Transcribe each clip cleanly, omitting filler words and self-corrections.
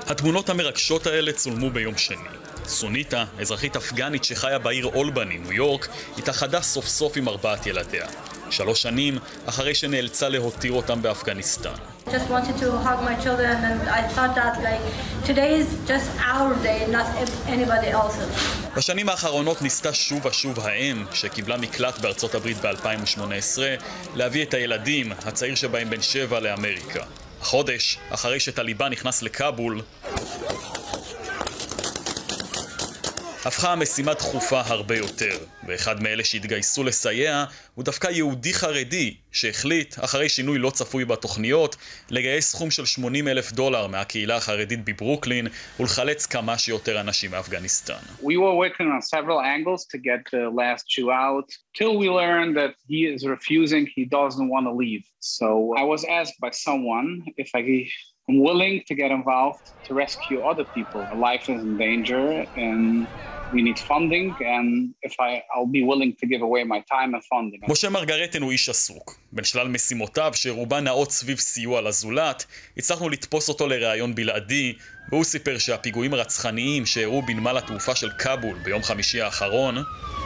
התמונות המרגשות האלה צולמו ביום שני. סוניטה, אזרחית אפגנית שחיה בעיר אולבני, ניו יורק, התאחדה סוף סוף עם 4 ילדיה. 3 שנים אחרי שנאלצה להותיר אותם באפגניסטן. Just wanted to hug my children and I thought that today is just our day, not anybody else's. בשנים האחרונות ניסתה שוב ושוב האם, שקיבלה מקלט בארצות הברית ב-2018, להביא את הילדים, הצעיר שבהם בן 7, לאמריקה. החודש, אחרי שטליבן נכנס לקאבול, הפכה המשימה דחופה הרבה יותר, ואחד מאלה שהתגייסו לסייע הוא דווקא יהודי חרדי שהחליט, אחרי שינוי לא צפוי בתוכניות, לגייס סכום של $80,000 מהקהילה החרדית בברוקלין ולחלץ כמה שיותר אנשים מאפגניסטן. We were working on several angles to get the last Jew out, till we learned that he is refusing, he doesn't want to leave. So I was asked by someone if I'm willing to get involved to rescue other people. Life is in danger and we need funding, and if I'll be willing to give away my time and funding. משה מרגרטן הוא איש עסוק. בין שלל משימותיו שרובן נעות סביב סיוע לזולת, הצלחנו לתפוס אותו לראיון בלעדי, והוא סיפר שהפיגועים הרצחניים שאירעו בנמל התעופה של קאבול ביום חמישי האחרון,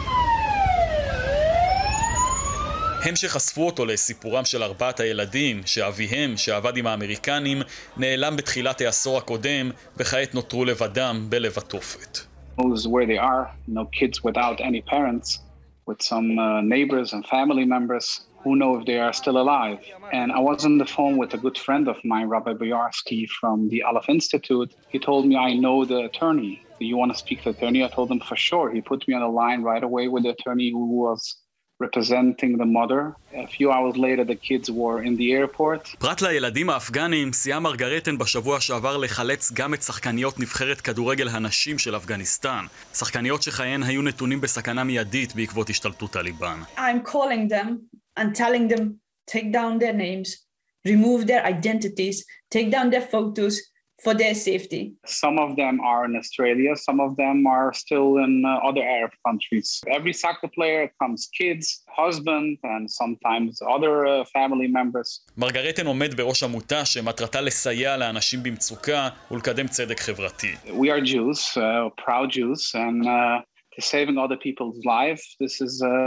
הם שחשפו אותו לסיפורם של 4 הילדים, שאביהם, שעבד עם האמריקנים, נעלם בתחילת העשור הקודם, וכעת נותרו לבדם בלב התופת. Knows where they are, kids without any parents, with some neighbors and family members who know if they are still alive. And I was on the phone with a good friend of mine, Rabbi Boyarsky from the Aleph Institute. He told me, I know the attorney. Do you want to speak to the attorney? I told him for sure. He put me on the line right away with the attorney who was representing the mother. A few hours later the kids were in the airport. פרט לילדים האפגנים, סייעה מרגרטן בשבוע שעבר לחלץ גם את שחקניות נבחרת כדורגל הנשים של אפגניסטן. שחקניות שחייהן היו נתונים בסכנה מיידית בעקבות השתלטות טליבן. I'm calling them and telling them take down their names, remove their identities, take down their photos for their safety. Some of them are in Australia, some of them are still in other Arab countries. Every soccer player comes kids, husband, and sometimes other family members. מרגרטן עומד בראש עמותה שמטרתה לסייע לאנשים במצוקה ולקדם צדק חברתי. We are Jews, proud Jews, and saving other people's lives. This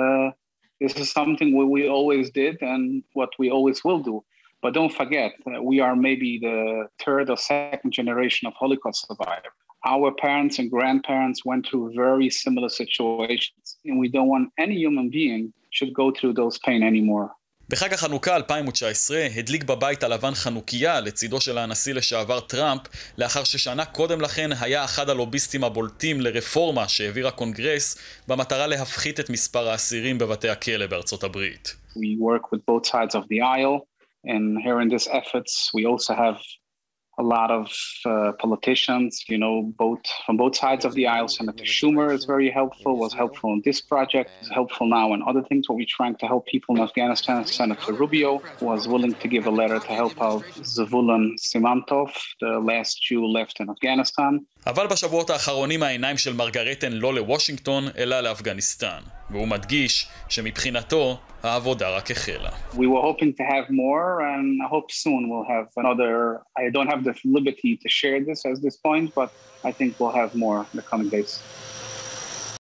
is something we always did and what we always will do. But don't forget, we are maybe the 3rd or 2nd generation of Holocaust survivors. Our parents and grandparents went through very similar situations, and we don't want any human being should go through those pain anymore. בחג החנוכה 2019 הדליק בבית הלבן חנוכיה לצידו של הנשיא לשעבר טראמפ, לאחר ששנה קודם לכן היה אחד הלוביסטים הבולטים לרפורמה שהעביר הקונגרס במטרה להפחית את מספר האסירים בבתי הכלא בארצות הברית. We work with both sides of the aisle. And here in these efforts, we also have a lot of politicians, from both sides of the aisle. Senator Schumer is very helpful, was helpful in this project, is helpful now in other things where we're trying to help people in Afghanistan. Senator Rubio was willing to give a letter to help out Zavulon Simantov, the last Jew left in Afghanistan. אבל בשבועות האחרונים העיניים של מרגרטן לא לוושינגטון, אלא לאפגניסטן. והוא מדגיש שמבחינתו העבודה רק החלה. We were hoping to have more, and I hope soon we'll have another. I don't have the liberty to share this at this point, but I think we'll have more in the coming days.